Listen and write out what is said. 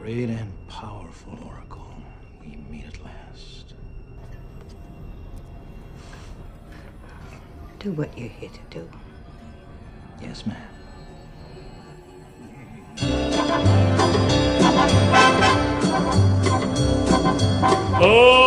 Great and powerful Oracle, we meet at last. Do what you're here to do. Yes, ma'am. Oh!